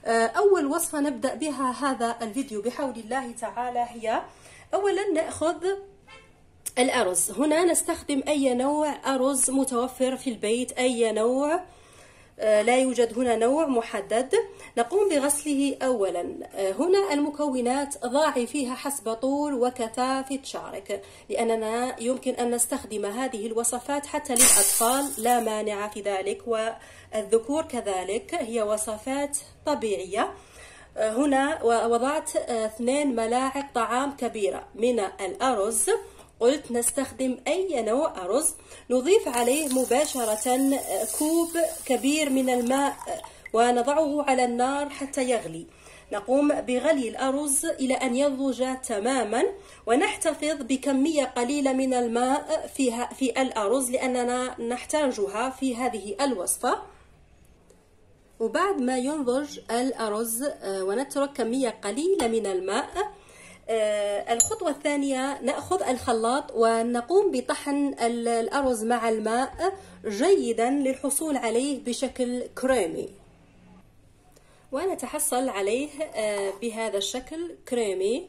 أول وصفة نبدأ بها هذا الفيديو بحول الله تعالى هي أولا نأخذ الأرز. هنا نستخدم أي نوع أرز متوفر في البيت، أي نوع، لا يوجد هنا نوع محدد. نقوم بغسله أولا. هنا المكونات ضعي فيها حسب طول وكثافة شعرك، لأننا يمكن أن نستخدم هذه الوصفات حتى للأطفال، لا مانع في ذلك، والذكور كذلك، هي وصفات طبيعية. هنا وضعت 2 ملاعق طعام كبيرة من الأرز. قلت نستخدم أي نوع أرز. نضيف عليه مباشرة كوب كبير من الماء ونضعه على النار حتى يغلي. نقوم بغلي الأرز إلى أن يضج تماما، ونحتفظ بكمية قليلة من الماء في الأرز لأننا نحتاجها في هذه الوصفة. وبعد ما ينضج الأرز ونترك كمية قليلة من الماء، الخطوة الثانية نأخذ الخلاط ونقوم بطحن الأرز مع الماء جيدا للحصول عليه بشكل كريمي، ونتحصل عليه بهذا الشكل كريمي.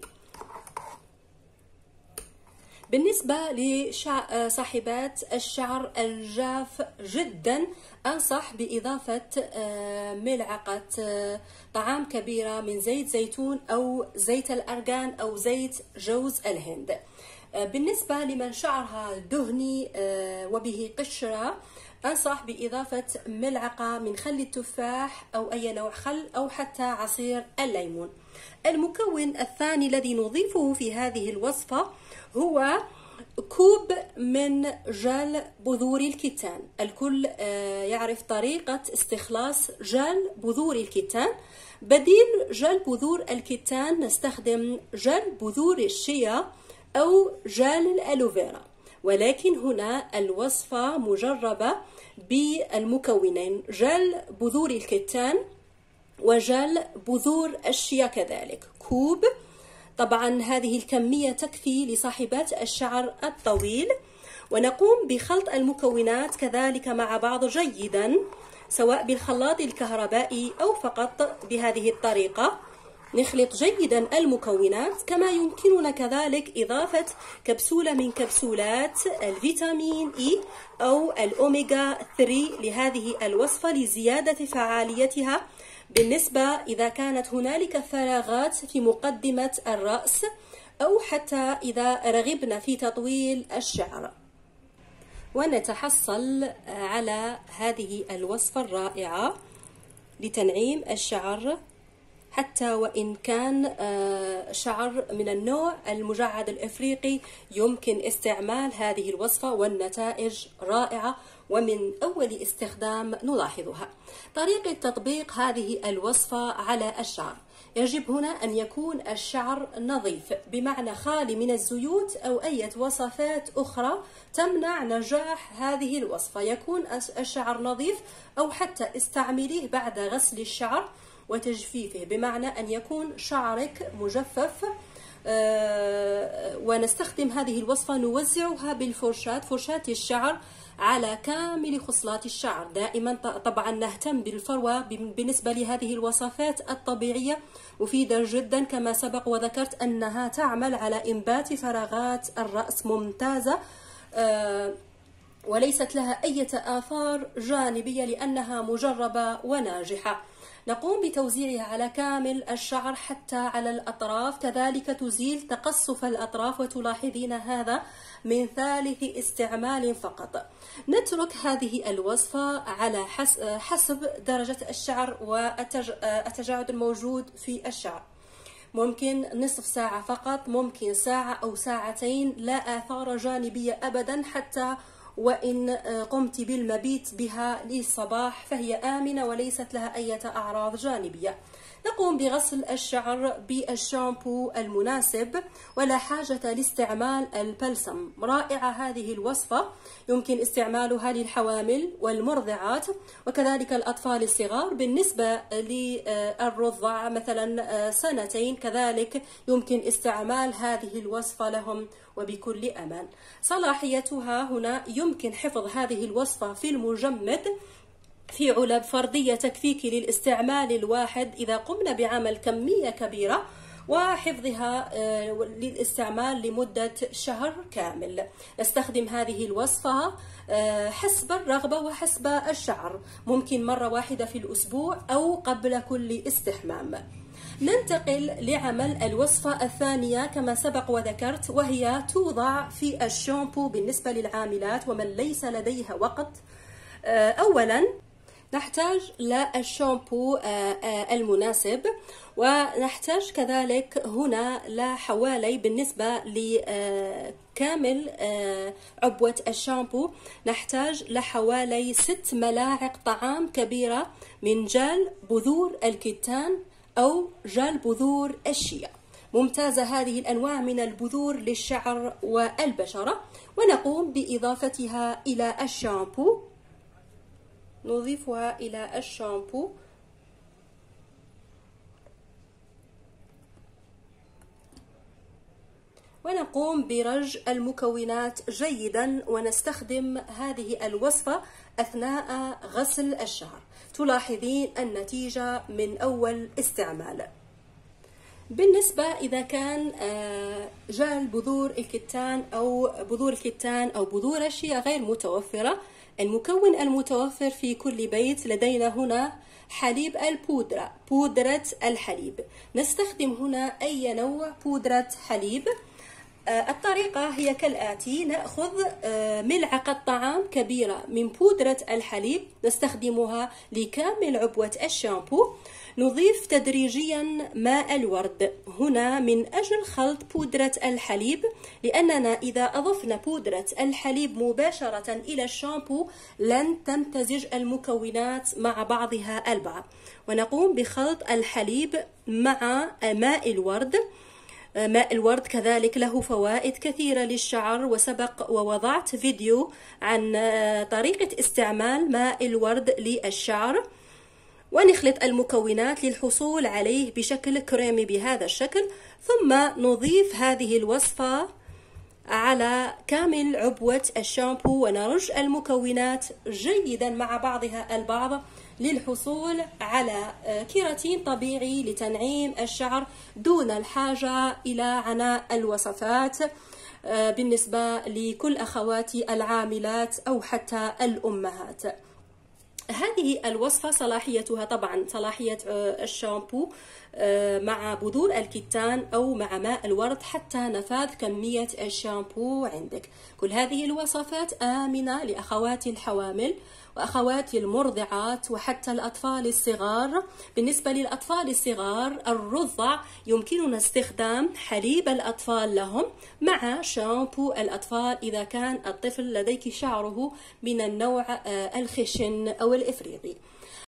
بالنسبة لصاحبات الشعر الجاف جدا، أنصح بإضافة ملعقة طعام كبيرة من زيت زيتون أو زيت الأرغان أو زيت جوز الهند. بالنسبة لمن شعرها دهني وبه قشرة، أنصح بإضافة ملعقة من خل التفاح أو أي نوع خل أو حتى عصير الليمون. المكون الثاني الذي نضيفه في هذه الوصفة هو كوب من جل بذور الكتان. الكل يعرف طريقة استخلاص جل بذور الكتان. بديل جل بذور الكتان نستخدم جل بذور الشيا أو جل الألوفيرا، ولكن هنا الوصفة مجربة بالمكونين جل بذور الكتان وجل بذور الشيا كذلك، كوب. طبعا هذه الكمية تكفي لصاحبات الشعر الطويل. ونقوم بخلط المكونات كذلك مع بعض جيدا، سواء بالخلاط الكهربائي أو فقط بهذه الطريقة. نخلط جيدا المكونات. كما يمكننا كذلك إضافة كبسولة من كبسولات الفيتامين إي أو الأوميغا 3 لهذه الوصفة لزيادة فعاليتها، بالنسبة إذا كانت هنالك فراغات في مقدمة الرأس أو حتى إذا رغبنا في تطويل الشعر. ونتحصل على هذه الوصفة الرائعة لتنعيم الشعر، حتى وإن كان شعر من النوع المجعد الإفريقي يمكن استعمال هذه الوصفة والنتائج رائعة، ومن أول استخدام نلاحظها. طريقة تطبيق هذه الوصفة على الشعر: يجب هنا أن يكون الشعر نظيف، بمعنى خالي من الزيوت أو أي وصفات أخرى تمنع نجاح هذه الوصفة. يكون الشعر نظيف، أو حتى استعمليه بعد غسل الشعر وتجفيفه، بمعنى أن يكون شعرك مجفف. ونستخدم هذه الوصفة نوزعها بالفرشاة، فرشاة الشعر، على كامل خصلات الشعر. دائما طبعا نهتم بالفروة بالنسبة لهذه الوصفات الطبيعية، مفيدة جدا كما سبق وذكرت أنها تعمل على إنبات فراغات الرأس ممتازة، وليست لها أي آثار جانبية لأنها مجربة وناجحة. نقوم بتوزيعها على كامل الشعر حتى على الأطراف، كذلك تزيل تقصف الأطراف، وتلاحظين هذا من ثالث استعمال فقط. نترك هذه الوصفة على حسب درجة الشعر والتجاعيد الموجود في الشعر. ممكن نصف ساعة فقط، ممكن ساعة أو ساعتين، لا آثار جانبية أبدا. حتى وإن قمت بالمبيت بها للصباح فهي آمنة وليست لها أي أعراض جانبية. نقوم بغسل الشعر بالشامبو المناسب، ولا حاجة لاستعمال البلسم. رائعة هذه الوصفة، يمكن استعمالها للحوامل والمرضعات وكذلك الأطفال الصغار. بالنسبة للرضع مثلا 2 كذلك يمكن استعمال هذه الوصفة لهم وبكل أمان. صلاحيتها هنا: يمكن حفظ هذه الوصفة في المجمد في علب فردية تكفيك للاستعمال الواحد إذا قمنا بعمل كمية كبيرة وحفظها للاستعمال لمدة شهر كامل. نستخدم هذه الوصفة حسب الرغبة وحسب الشعر، ممكن مرة واحدة في الأسبوع أو قبل كل استحمام. ننتقل لعمل الوصفة الثانية كما سبق وذكرت، وهي توضع في الشامبو بالنسبة للعاملات ومن ليس لديها وقت. أولا نحتاج للشامبو المناسب، ونحتاج كذلك هنا لحوالي بالنسبة لكامل عبوة الشامبو نحتاج لحوالي 6 ملاعق طعام كبيرة من جل بذور الكتان أو جل بذور الشيا. ممتازة هذه الأنواع من البذور للشعر والبشرة. ونقوم بإضافتها إلى الشامبو، نضيفها إلى الشامبو ونقوم برج المكونات جيدا، ونستخدم هذه الوصفة أثناء غسل الشعر. تلاحظين النتيجة من أول استعمال. بالنسبة إذا كان جل بذور الكتان أو بذور الشيا غير متوفرة، المكون المتوفر في كل بيت لدينا هنا حليب البودرة، بودرة الحليب. نستخدم هنا أي نوع بودرة حليب. الطريقة هي كالآتي: نأخذ ملعقة طعام كبيرة من بودرة الحليب نستخدمها لكامل عبوة الشامبو. نضيف تدريجيا ماء الورد هنا من أجل خلط بودرة الحليب، لأننا إذا أضفنا بودرة الحليب مباشرة إلى الشامبو لن تمتزج المكونات مع بعضها البعض. ونقوم بخلط الحليب مع ماء الورد. ماء الورد كذلك له فوائد كثيرة للشعر، وسبق ووضعت فيديو عن طريقة استعمال ماء الورد للشعر. ونخلط المكونات للحصول عليه بشكل كريمي بهذا الشكل، ثم نضيف هذه الوصفة على كامل عبوة الشامبو ونرج المكونات جيدا مع بعضها البعض للحصول على كيراتين طبيعي لتنعيم الشعر دون الحاجة إلى عناء الوصفات بالنسبة لكل أخواتي العاملات أو حتى الأمهات. هذه الوصفة صلاحيتها طبعا صلاحية الشامبو مع بذور الكتان أو مع ماء الورد حتى نفاذ كمية الشامبو عندك. كل هذه الوصفات آمنة لأخواتي الحوامل وأخواتي المرضعات وحتى الأطفال الصغار. بالنسبة للأطفال الصغار الرضع يمكننا استخدام حليب الأطفال لهم مع شامبو الأطفال إذا كان الطفل لديك شعره من النوع الخشن أو الإفريقي.